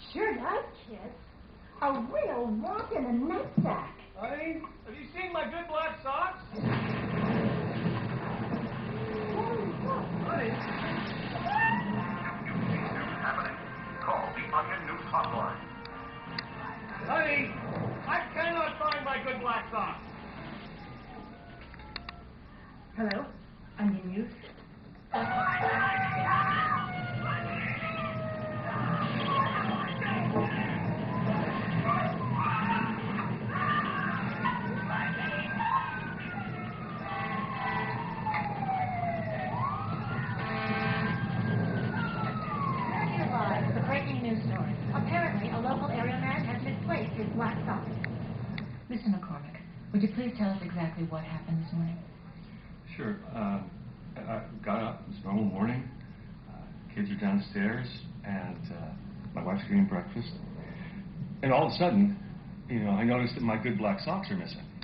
Sure does, Kid. A real walk in a nutsack. Honey, have you seen my good black socks? Honey. Happening. Call the Onion News Hotline. Honey, I cannot find my good black socks. Hello? Onion News? The breaking news story. Apparently, a local area man has misplaced his black socks. Mr. McCormick, would you please tell us exactly what happened this morning? Sure. I got up. It's a normal morning. Kids are downstairs, and my wife's getting breakfast. And all of a sudden, I noticed that my good black socks are missing.